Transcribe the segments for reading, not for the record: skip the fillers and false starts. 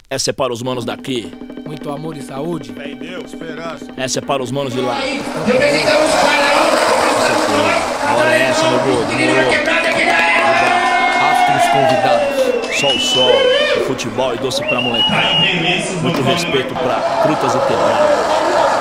Essa é para os manos daqui. Muito amor e saúde. Fé em Deus, esperança. Essa é para os manos de lá. A hora é essa, meu gordo. Demorou. Astros convidados. Sol, futebol e doce pra molecada. Muito respeito pra trutas e quebradas.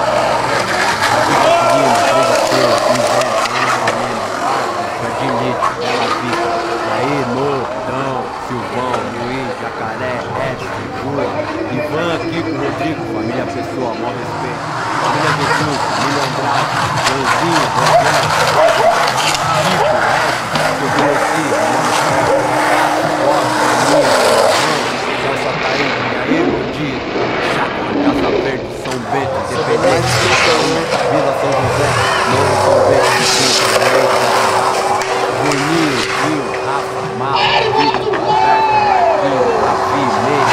Silvão, Luiz, Jacaré, Edson, Júlia, Ivan, Kiko, Rodrigo, família Pessoa, maior respeito. Família Jesus, família Andrade, Joãozinho, Rogério, Chico, Edson, Celso Ataíde, Jair, Bom Chácara, Casa Verde, São Bento, Independente, Vila São José, Novo São Bento, Juninho, Gil, Rafa, Mala, Vitor, Roberto, Marquinhos, Rafi, Meia,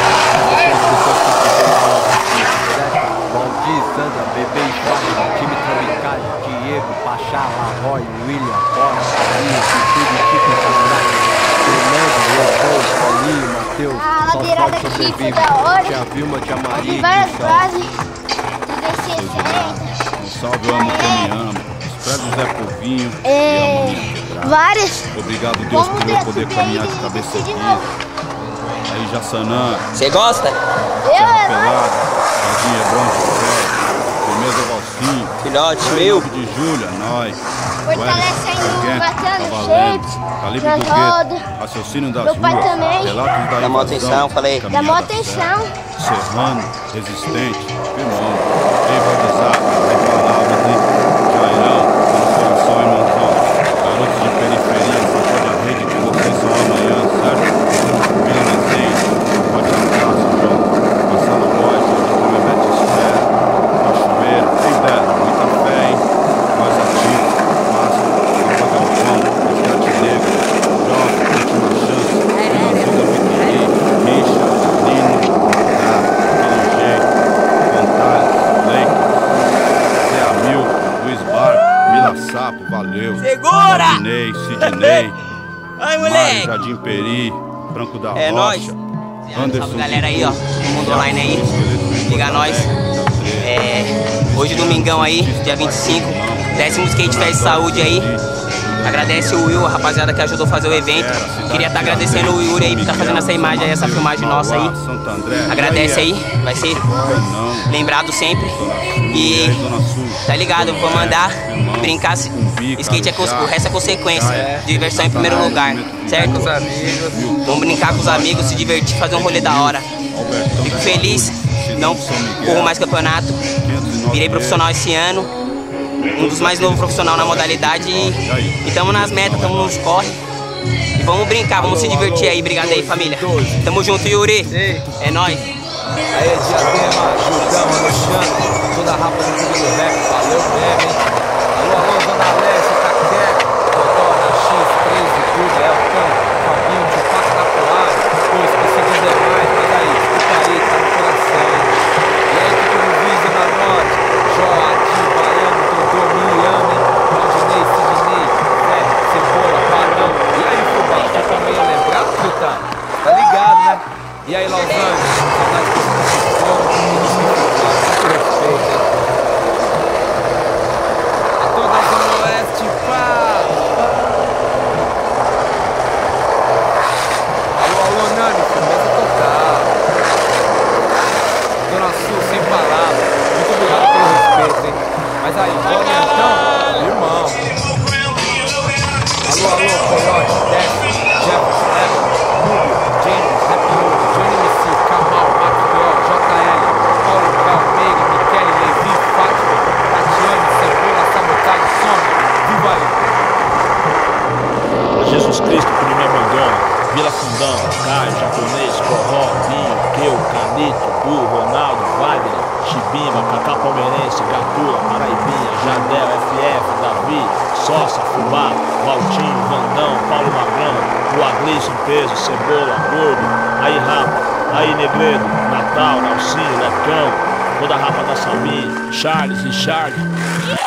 Valdir, Sandra, Bebê e Fátima, time Tramicagem, Diego, Pachá, Larroy, William, Cora, Paulinho, Tudo, Chico, Samurai, Fernando, Leopoldo, Paulinho, Matheus, só sorte sobrevive, Tia Vilma, Tia Maria, várias frases Um salve, eu amo quem me ama. Espero Zé Povinho e várias. Obrigado, Deus, por eu poder caminhar de cabeça aqui. Aí, Jassanã. Você gosta? Pelado, Jardim Hebron, Firmeza Valcinho. Filhote, Aí, meu. 9 de julho, nós. Fortalecendo, batendo Valendo. shape, Calibre nas do rodas. gueto, raciocínio das Meu pai ruas. também. Relatos da Dá mó atenção, falei. Dá mó atenção. Serrano, resistente, firmão. Ei, vai desar, vai palavras, hein? Jairão, no coração, irmãozão. Garotos de periferia, só pode a rede que vocês são amanhã, certo? Vila Resende, pode abraço, João. Marcelo Boy, Jardim Tremebete Espera. Cachoeira, tem dela, muita fé, hein? Mais ativo, massa, Samba Galvão, Resgate Negro, Jovem, Última Chance, Finalzinho da Vitorei, Misha, Nino, aquele jeito, Fantasma, Leite, Zé Amil, Luiz Bar, Vila Sapo, valeu. Segura! Sidney, Ai, Mário, moleque! Jardim Peri, Franco da É nóis. Rocha, Salve, galera aí, ó. Todo mundo online aí. Liga nós. Hoje, domingão aí, dia 25. 10º Skate Fest de Saúde aí. Agradece o Will, a rapaziada que ajudou a fazer o evento. Queria estar agradecendo o Yuri aí por estar fazendo essa imagem aí, essa filmagem nossa aí. Agradece aí, vai ser lembrado sempre. E tá ligado, vamos andar, brincar. Skate é o resto é consequência. Diversão em primeiro lugar, certo? Vamos brincar com os amigos, se divertir, fazer um rolê da hora. Fico feliz, não corro mais campeonato. Virei profissional esse ano. Um dos mais novos profissionais na modalidade e tamo nas metas, tamo nos corre. E vamos brincar, vamos se divertir aí. Obrigado aí, família. Tamo junto, Yuri. É nóis. Aí, Diadema, Judão, Alexandre, toda a rapa do clube do rap, valeu mesmo, hein? Alô, Zona Leste, Itaquera, Dodona, X3 e tudo, Elton, Fabinho, de Paco da Polar, pô, esqueci dos demais, mas aí, escuta aí, tá no coração, hein? E aí, que tu visa na norte, Joati, Baiano, Dodô, Miliano, hein? Claudinei, Sidney, Zé, Cebola, Barão, e aí, Fubá, você também ia lembrar, puta? Tá ligado, né? E aí, Los Angeles, saudade do muito respeito, hein? A toda a Zona Oeste, pá! Alô, Nani, firmeza total. Zona Sul, sem palavras. Muito obrigado pelo respeito, hein? Mas aí, vamos então, irmão. Alô, Coyote, Dex, Jefferson, Evan, Hugo, James, Rapio, Johnny MC, Kamal, Max Biol, JL, Paulo Cal, Meiga, Michele, Levi, Fátima, Tatiane, Cebola, Sabotagem, Sombra, viva aí! Jesus Cristo que não me abandona. Vila Fundão, Caio, Japonês, Corró, Vinho, Keu, Canito, Bu, Ronaldo, Wagner, Chibimba, Cacá Palmeirense, Gatula, Paraibinha, Jadel, FF, Davi, Sossa, Fubá, Valtinho, Vandão, Paulo Magrão, o Aglisson, Peso, Cebola, Gordo, aí Rapa, aí Negredo, Natal, Nelsinho, Lecão, toda a Rapa da Sabine, Charles, Richard.